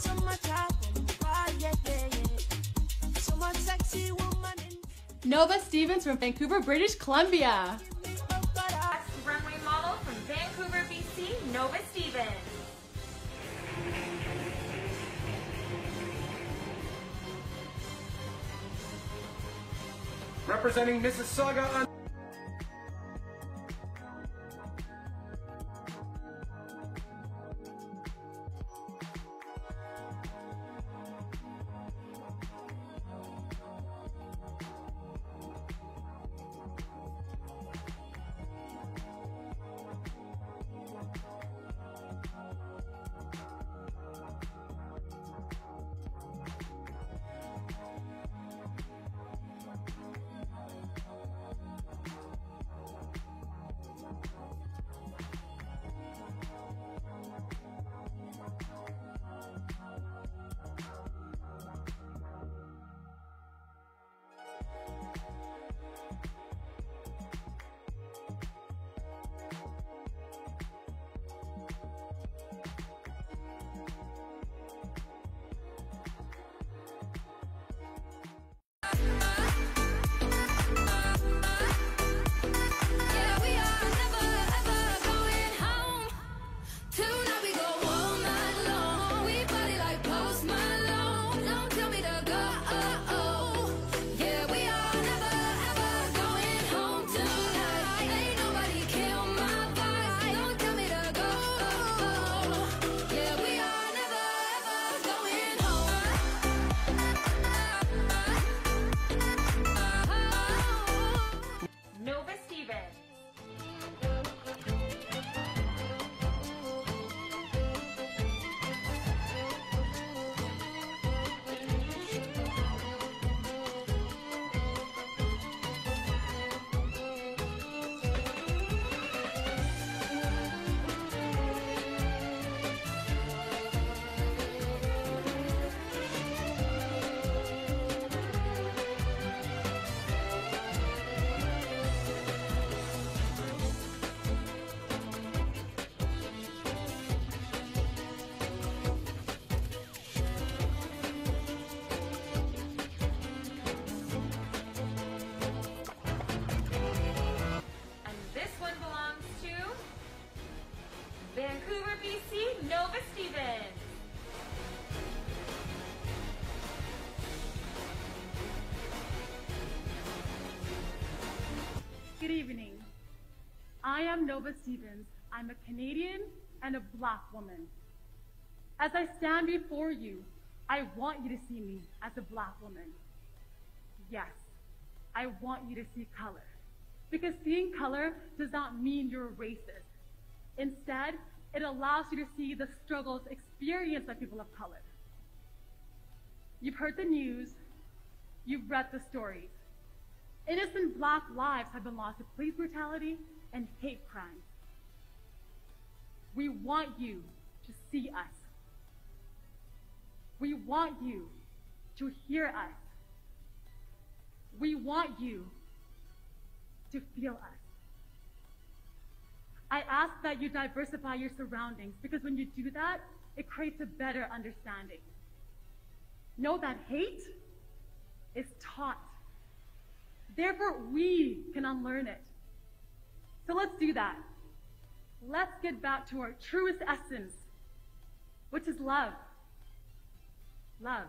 So much happen, yeah, yeah, yeah. So much sexy woman in Nova Stevens from Vancouver, British Columbia. Runway model from Vancouver, BC, Nova Stevens. Representing Mississauga. Nova Stevens. Vancouver, BC, Nova Stevens. Good evening. I am Nova Stevens. I'm a Canadian and a Black woman. As I stand before you, I want you to see me as a Black woman. Yes, I want you to see color. Because seeing color does not mean you're racist. Instead, it allows you to see the struggles experienced by people of color. You've heard the news, you've read the stories. Innocent Black lives have been lost to police brutality and hate crimes. We want you to see us. We want you to hear us. We want you to feel us. I ask that you diversify your surroundings, because when you do that, it creates a better understanding. Know that hate is taught. Therefore, we can unlearn it. So let's do that. Let's get back to our truest essence, which is love. Love.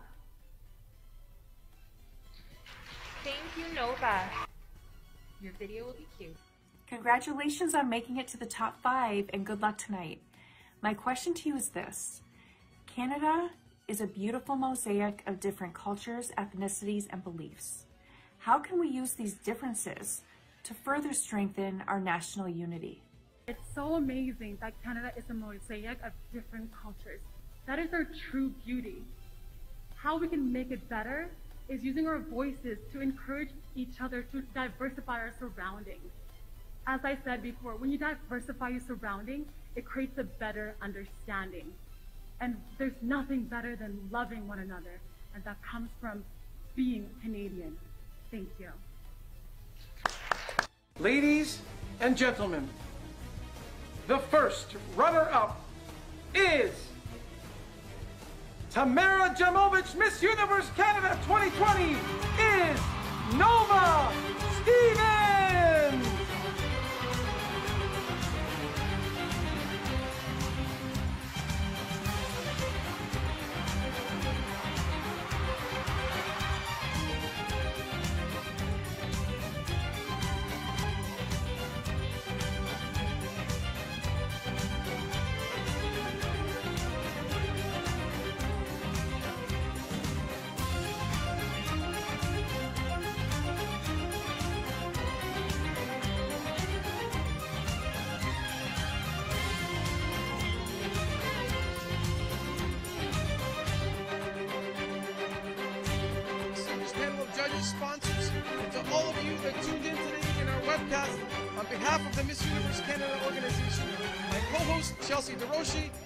Thank you, Nova. Your video will be cute. Congratulations on making it to the top 5 and good luck tonight. My question to you is this. Canada is a beautiful mosaic of different cultures, ethnicities, and beliefs. How can we use these differences to further strengthen our national unity? It's so amazing that Canada is a mosaic of different cultures. That is our true beauty. How we can make it better is using our voices to encourage each other to diversify our surroundings. As I said before, when you diversify your surroundings, it creates a better understanding. And there's nothing better than loving one another, and that comes from being Canadian. Thank you. Ladies and gentlemen, the first runner-up is Tamara Jamovich, Miss Universe Canada 2020, is Nova Stevens! Judges, sponsors, and to all of you that tuned in today in our webcast, on behalf of the Miss Universe Canada organization, my co-host Chelsea DeRoshi,